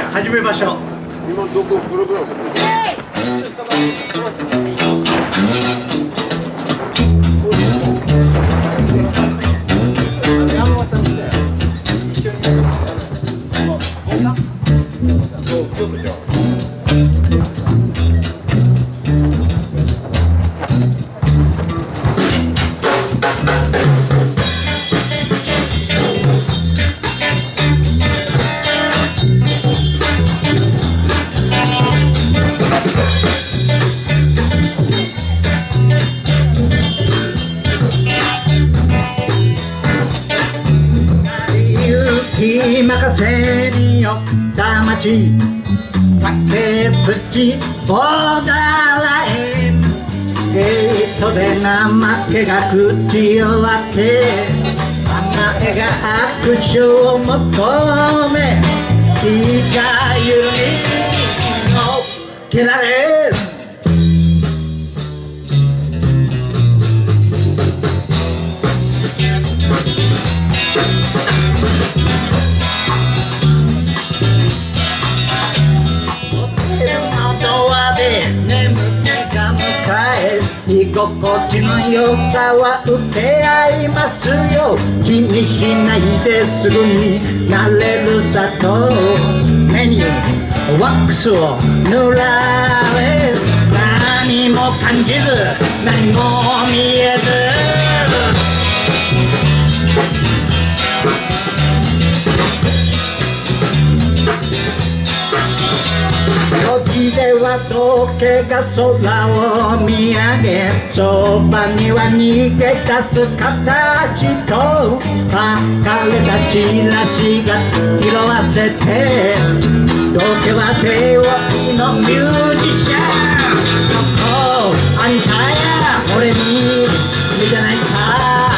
始めましょう。 今どこプログラム任せによった町崖っぷちボーダーラインゲートで怠けが口を開け甘えが握手を求め気が緩みのけられる居心地の良さは受け合いますよ気にしないですぐになれるさと目にワックスを塗られ何も感じず何も見えずでは時計が空を見上げそばには逃げ出す形と剥かれたチラシが色あせて時計は手をいのミュージシャンあんたや俺に似てないか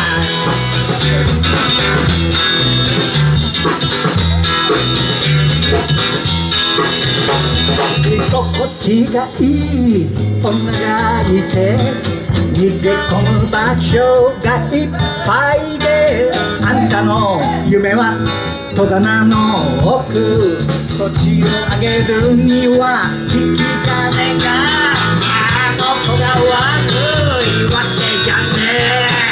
居心地がいい女がいて逃げ込む場所がいっぱいであんたの夢は戸棚の奥土地をあげるには引き金があの子が悪いわけじゃねえ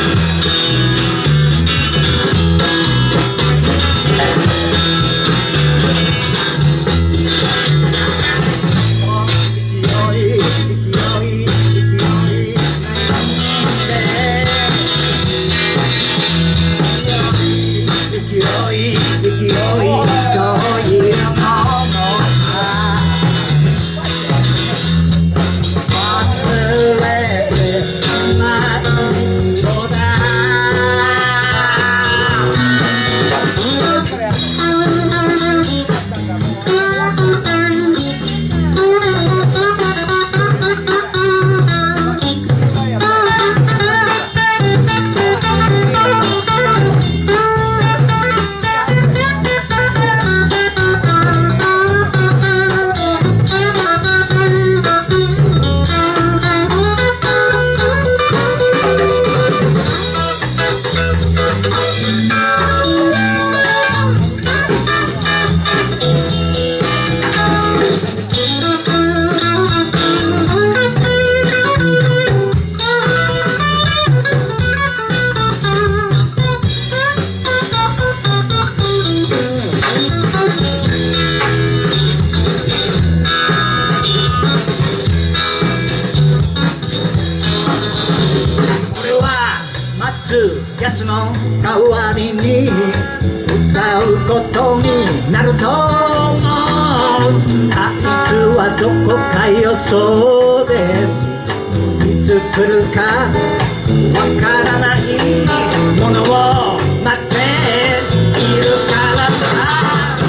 やつの代わりに歌うことになると思うあいつはどこかよそうでいつ来るかわからないものを待っているからさ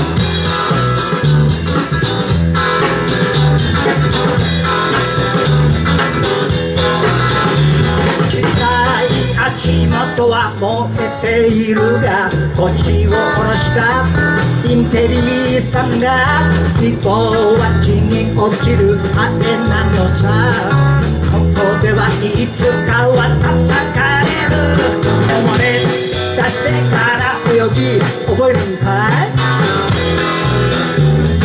足元は燃えているが腰を下ろしたインテリさんが一方は地に落ちるあれなのさここではいつかは叩かれる溺れ出してから泳ぎ覚えるんかい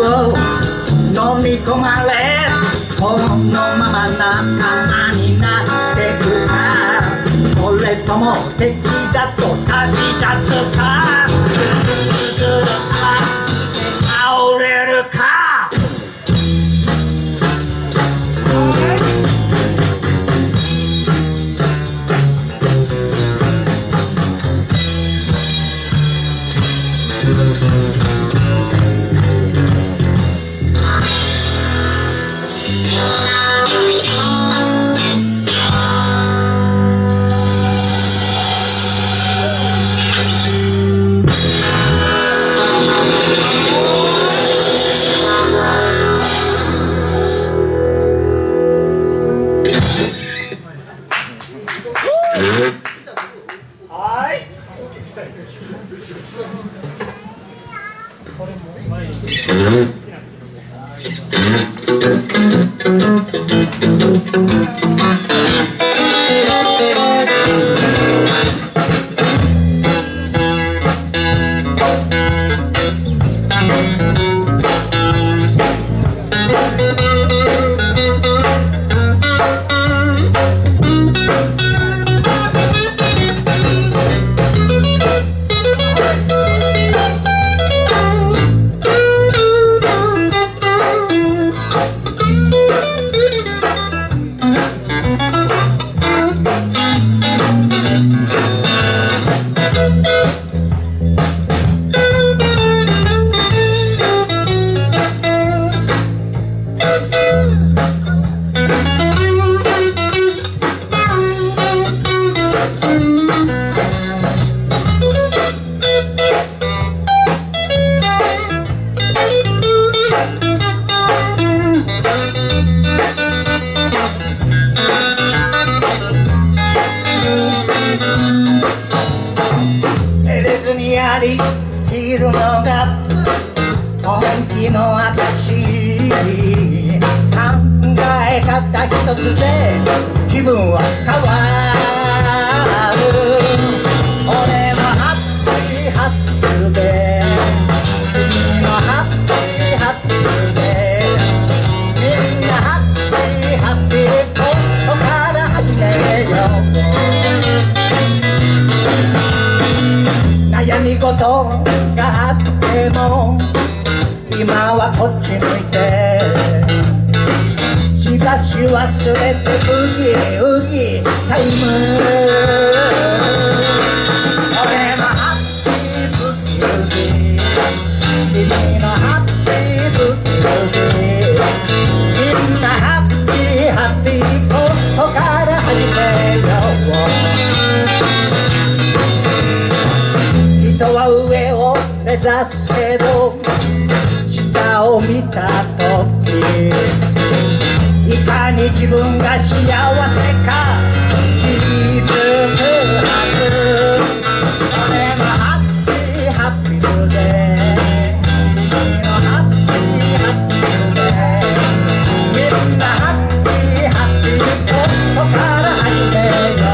飲み込まれこのまま仲間になってくかそれとも敵だと旅立つかずるか倒れるかいるのが本気の証考え方一つで気分は変わる俺のハッピーハッピーで君のハッピーハッピーでみんなハッピーハッピーここから始めよう悩み事があっても今はこっち向いてしばし忘れてブギウギタイム俺のハッピーブギウギ君のハッピーブギウギみんなハッピーハッピーここから始めよう人は上を目指すけど下を見た時いかに自分が幸せか気づくはず俺のハッピーハッピーで君のハッピーハッピーでみんなハッピーハッピーここから始めよ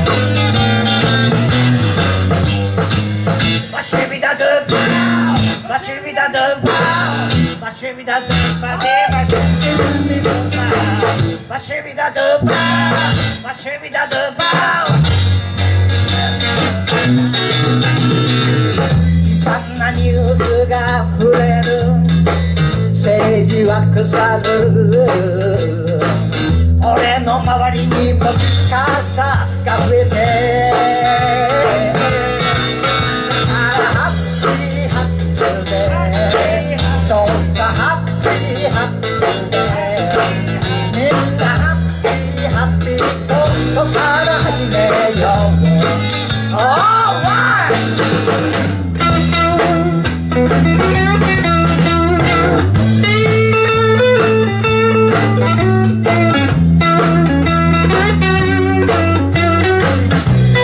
うわしびだどわしびだどわしびだどばでわしびだどわしびだどばわしびだどば悲惨なニュースが触れる政治は腐る俺の周りにも静かさが増えてハッピーハッピーでそうさハッピーハッピーでみんなハッピーハッピーここから始めよう Alright! 「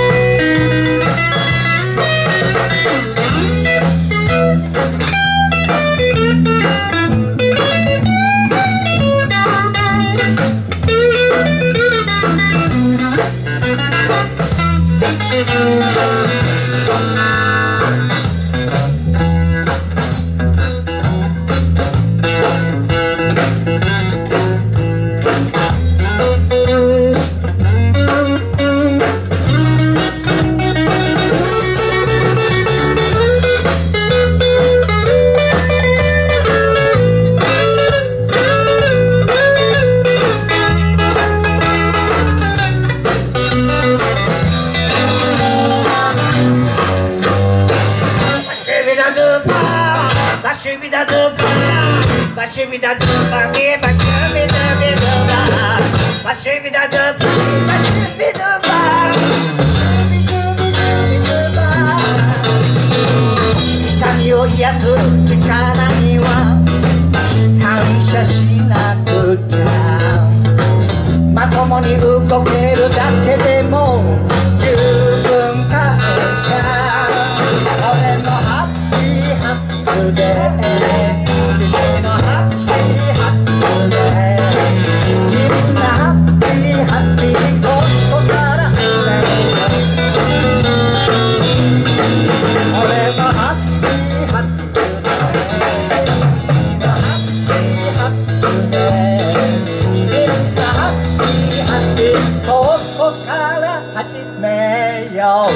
シビダドバビバシビダビドババシビダドバビバシビドバ痛みを癒す力には感謝しなくちゃまともに動けるだけでも十分感謝俺のハッピーハッピーデー君のハッピーハッピーデーみんなハッピーハッピーここから俺のハッピーハッピーここから始めよう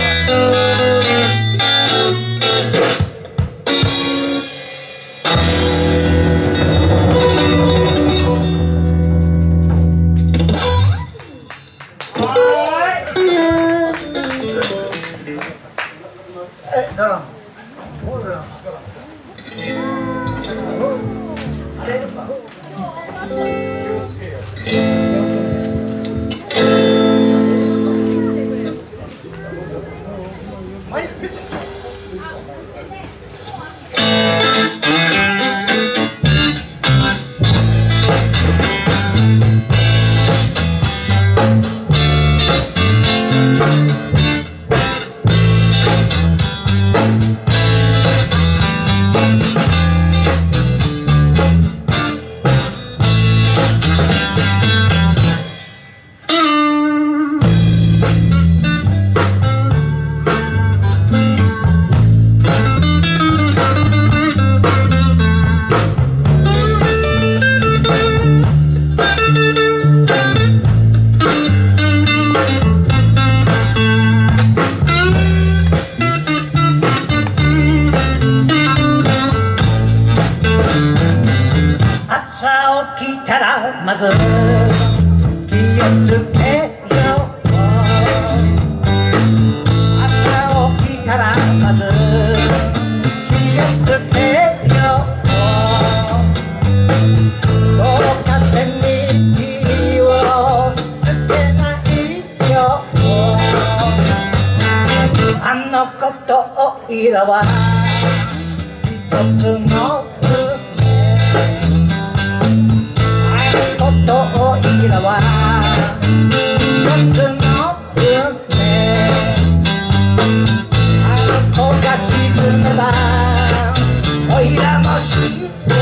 まず気をつけよう朝起きたらまず気をつけようどうかせに気をつけないよあのことをいらは一つのといらは一つの夢あの子が沈めばおいらも沈む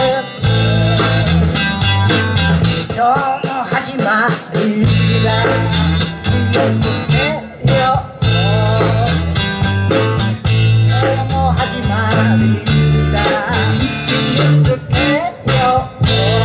今日の始まりだ気をつけよう今日の始まりだ気をつけよう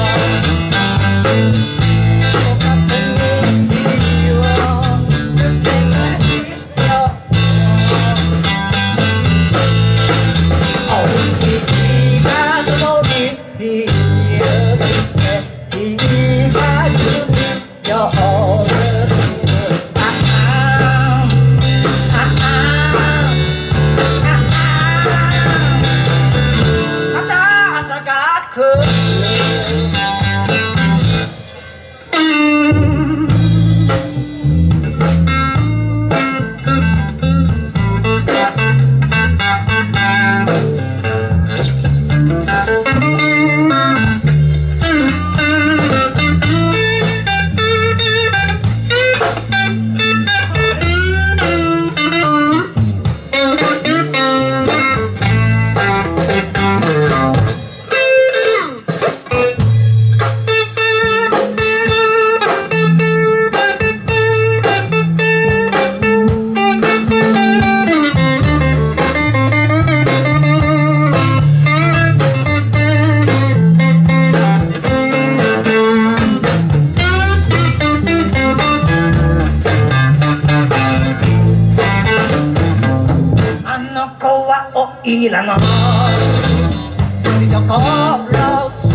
いらの見どころさ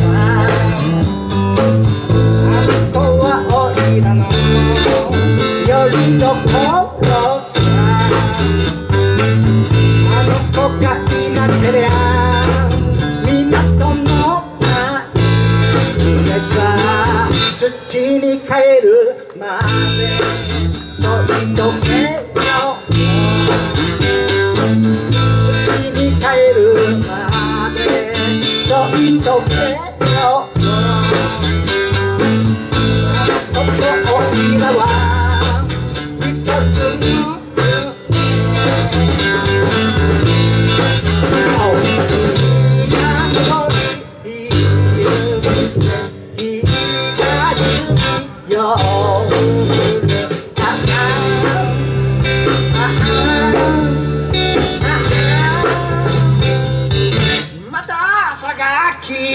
あの子はおいらのよりどころさあの子がいなけりゃ港のない土に帰るまで添い遂げよう土に帰るまで添い遂げよう今は一つまた朝が来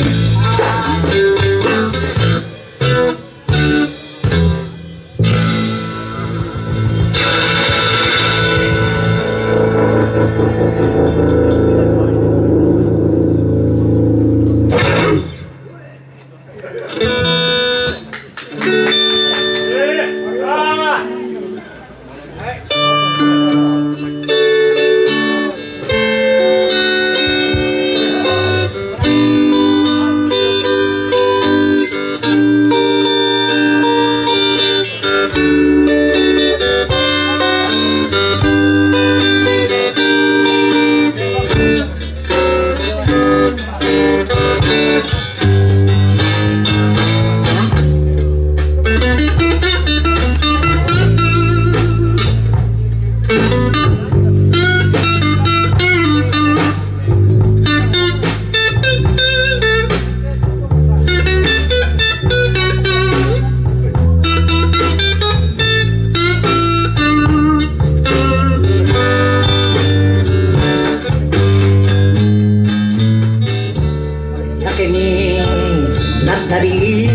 になったり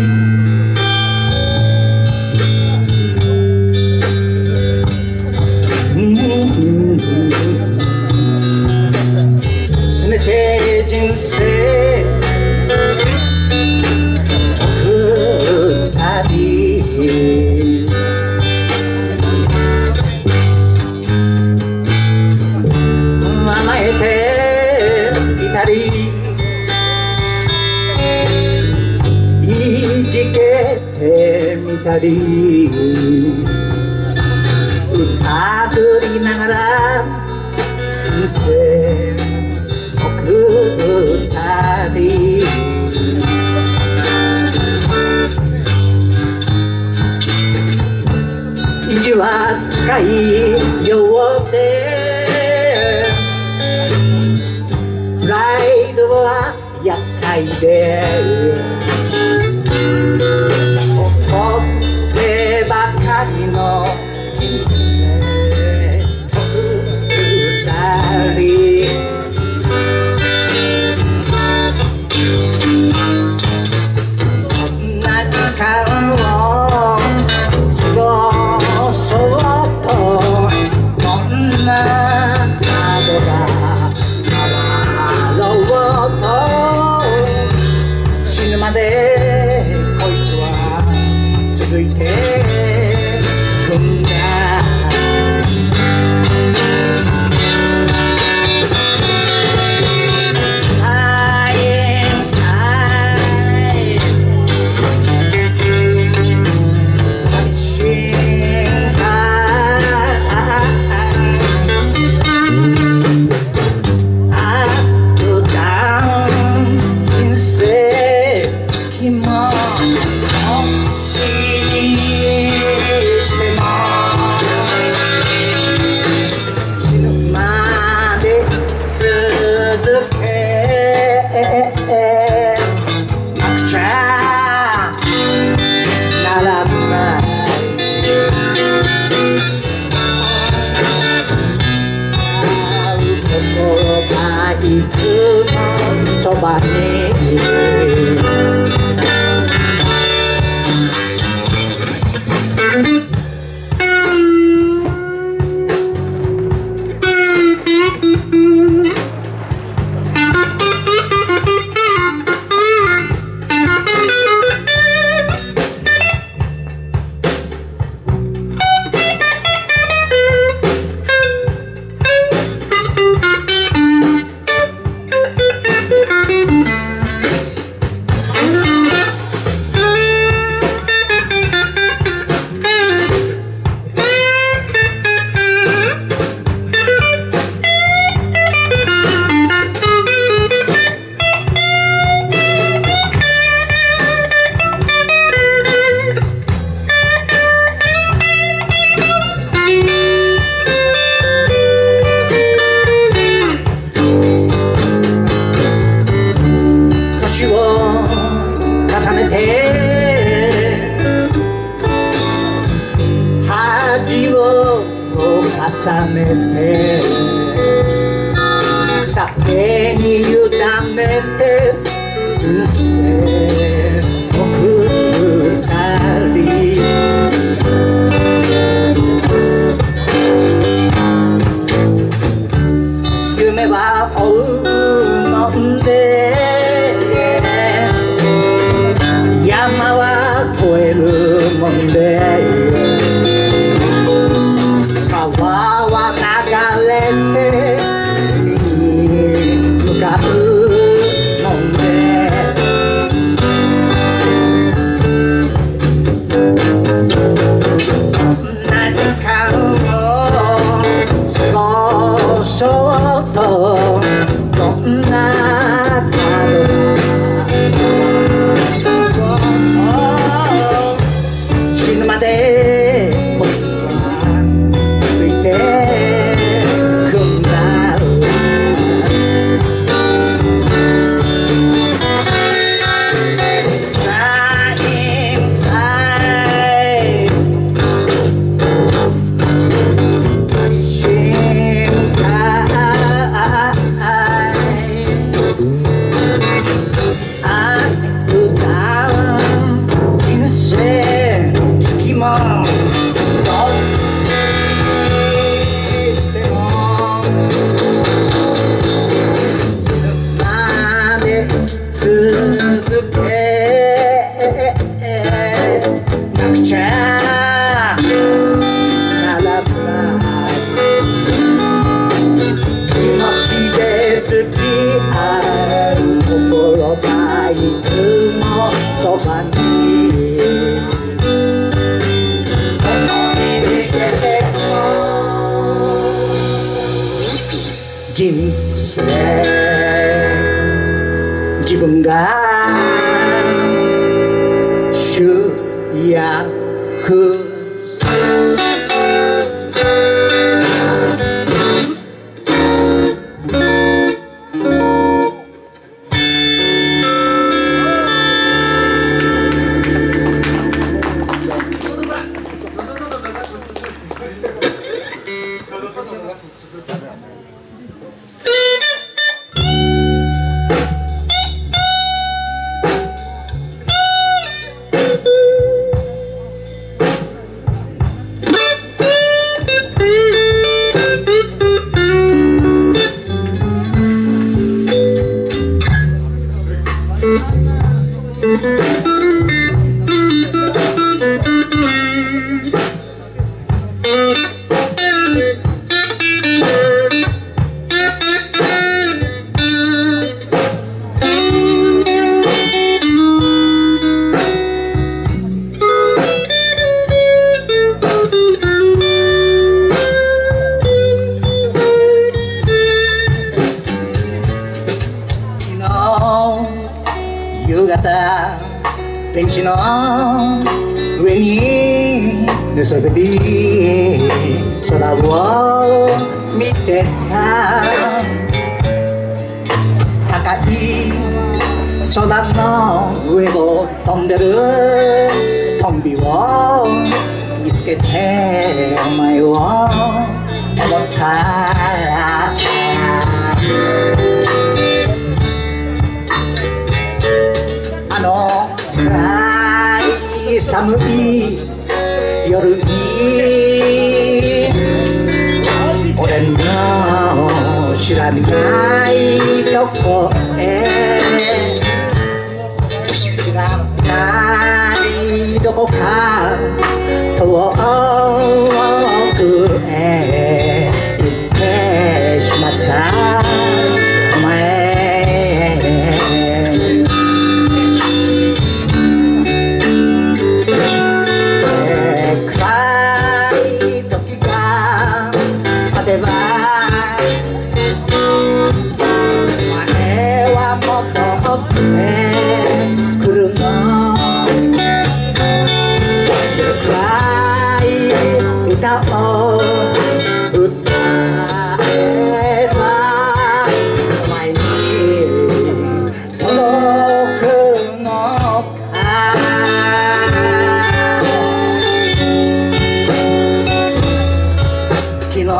すべて人生送ったり甘えていたりいじけてみたり歌ぐりながら人生送ったり意地は近いようでプライドは厄介で怒ってばかりの人生送ったり同じ時間を過ごそうとこんな角が回ろうと死ぬまでこいつは続いてくんだいつもそばにいるめて酒に委ねて運勢を振ったり夢は追うもんで山は越えるもんで川は流れて海に向かうもんで何かを過ごそうとどんな角死ぬまでこいつはついてくんだ人生自分が主役夕方ベンチの上に寝そべり空を見てた高い空の上を飛んでるトンビを見つけてお前を思ったあの暗い寒い夜に俺の知らないとこへ知らないどこか遠くへ行ってしまったお前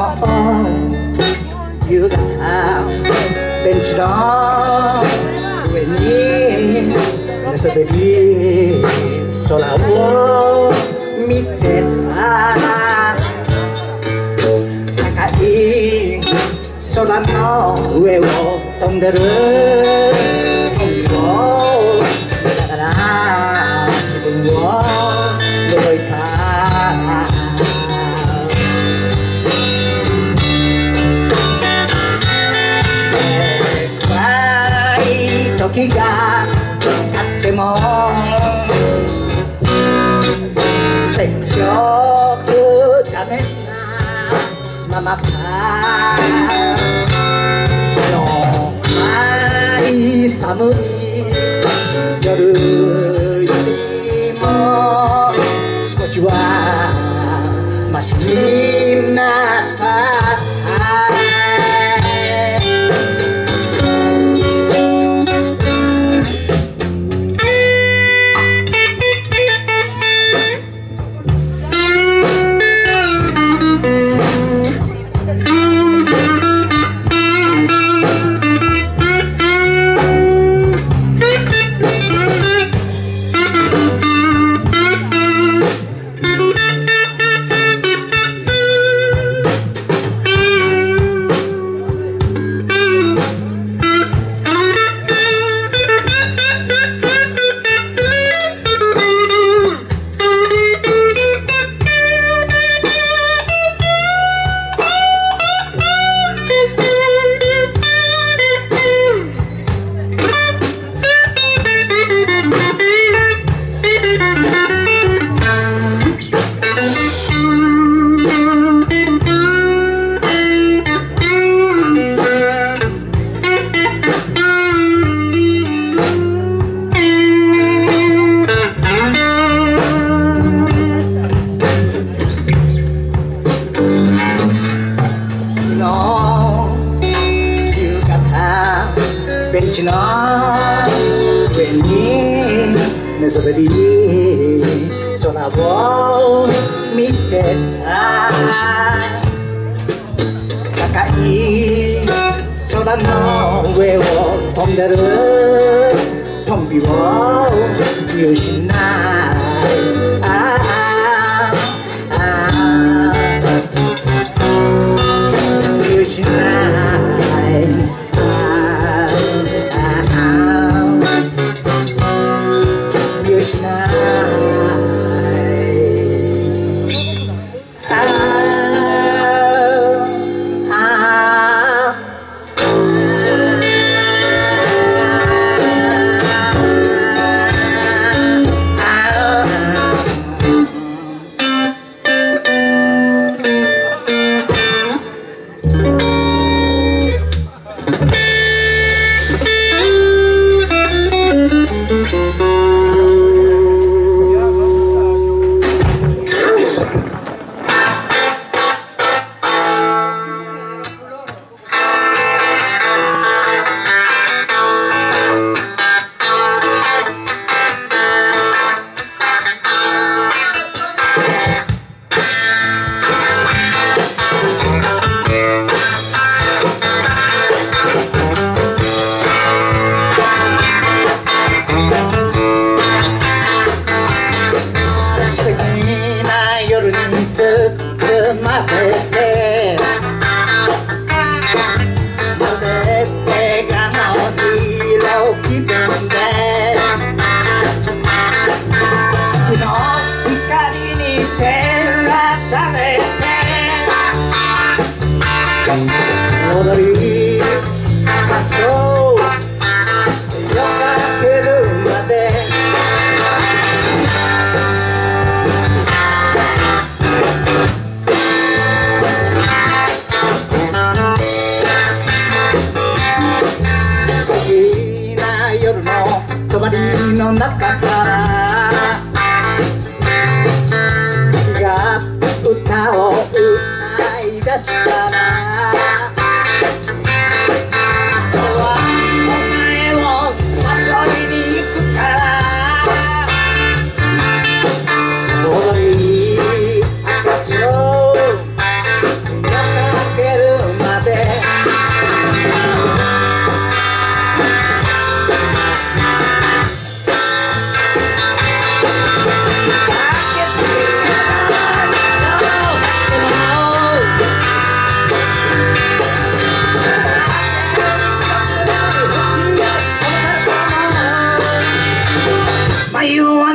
夕方ベンチの上に寝そべり空を見てた高い空の上を飛んでる鳥を見ながら自分を覗いた時が経っても結局ダメなままかその暗い寒い夜よりも少しはマシになったベンチの上に寝そべり空を見てた高い空の上を飛んでるトンビを見失い見失い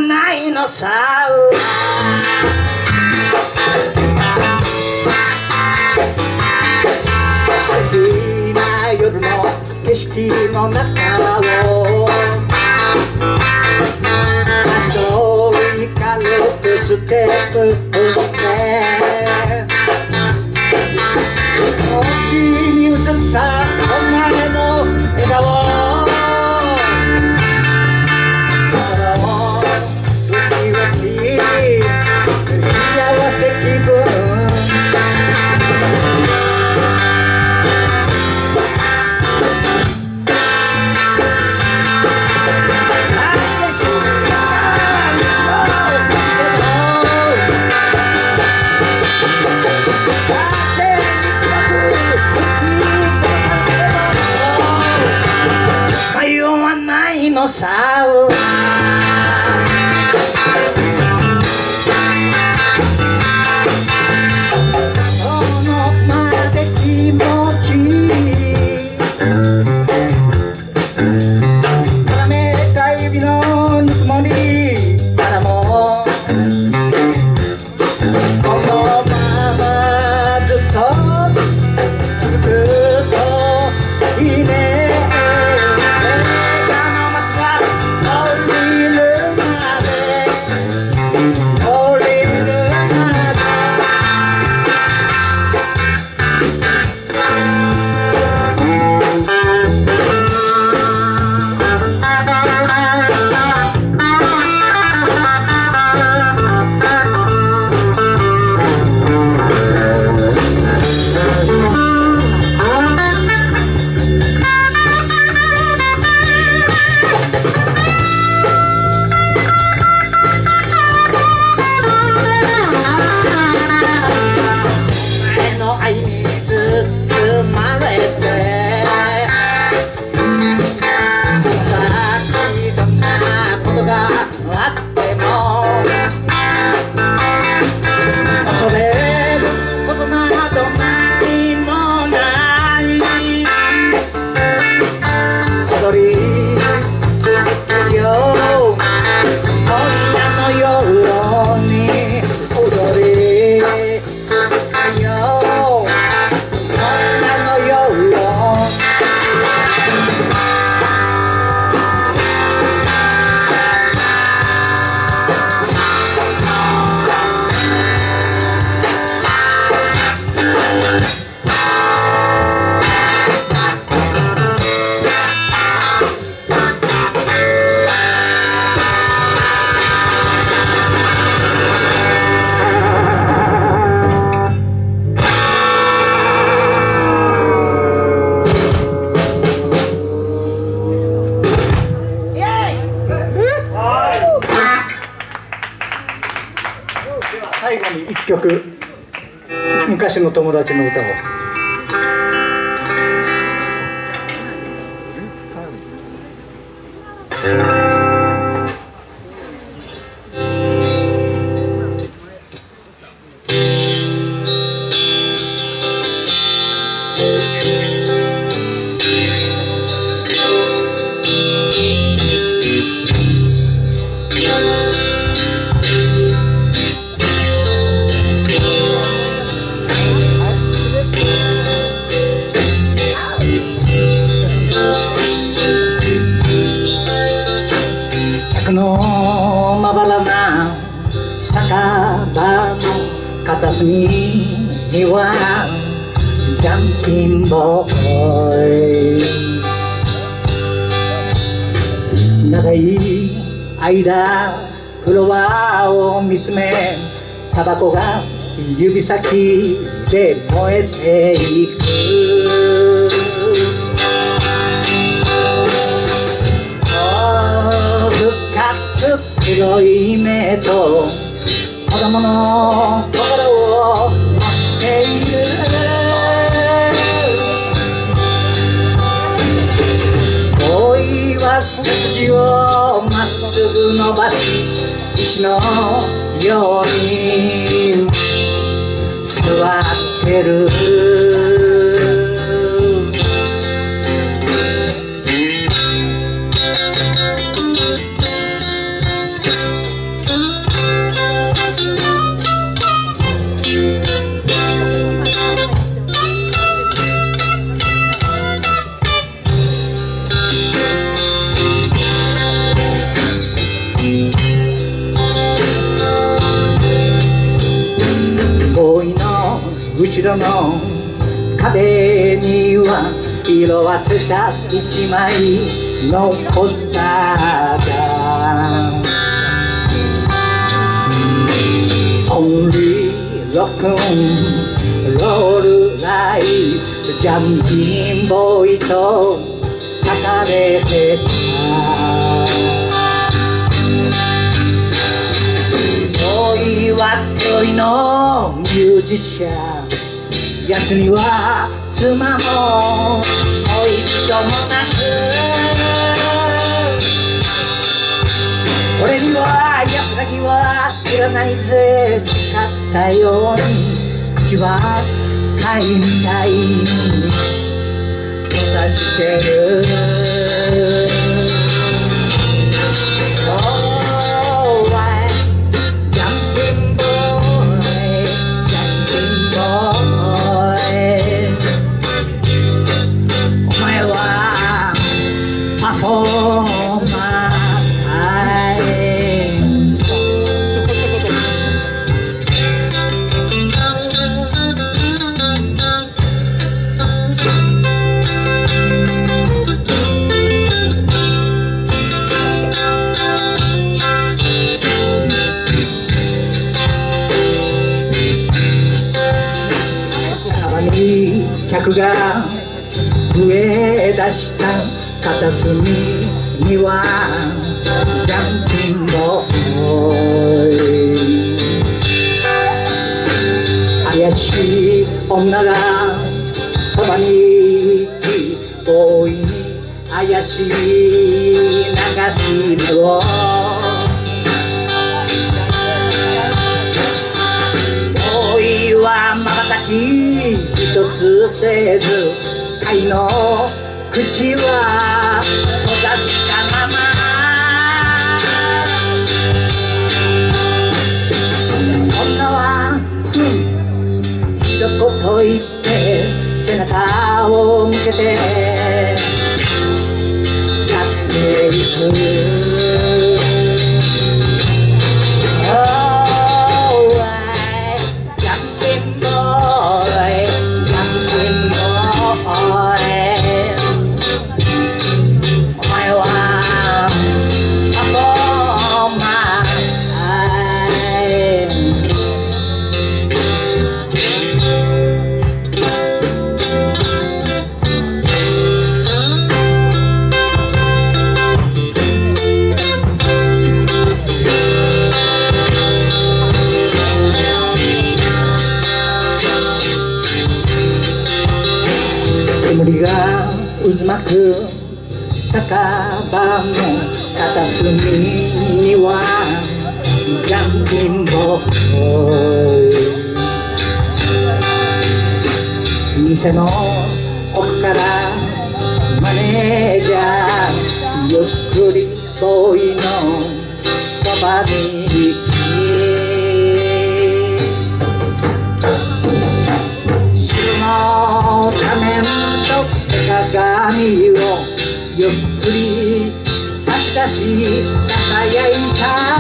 ないのさ。素敵な夜の景色の中を立ち通り軽くステップ踏んで時に映ったお前の笑顔さそのまで気持ち絡めた指のぬくもりからもこのままずっと続くといいね。最後に1曲昔の友達の歌を。のまばらな酒場の片隅にはジャンピンボーイ長い間フロアを見つめタバコが指先で燃えていく黒い目と子供の心を持っている恋は背筋をまっすぐ伸ばし石のように座ってる後ろの壁には色あせた一枚のポスターがオンリーロックンロールライジャンピンボーイと書かれてたボーイはトイのミュージシャン奴には妻も恋人もなく俺には安らぎはいらないぜ誓ったように口は貝みたいに閉ざしてる客が増え出した片隅にはジャンピンボーイ怪しい女がそばに行きボーイに怪しい流し目をボーイは瞬き一つせず貝の口は閉ざしたまま女は一言言って背中を向けて去っていく煙が渦巻く酒場の片隅にはジャンピンボーイ店の奥からマネージャーゆっくりボーイのそばに行き白の仮面と鏡をゆっくり差し出しささやいた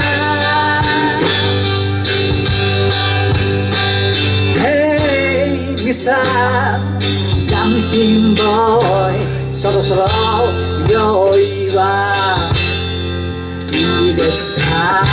Hey Mr. ジャンピンボーイそろそろ用意はいいですか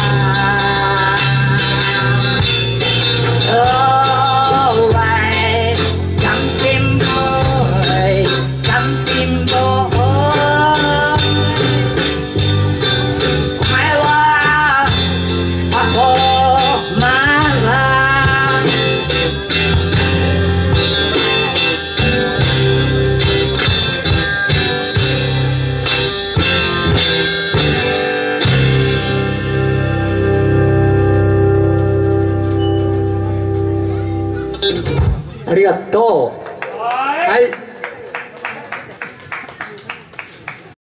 ありがとう。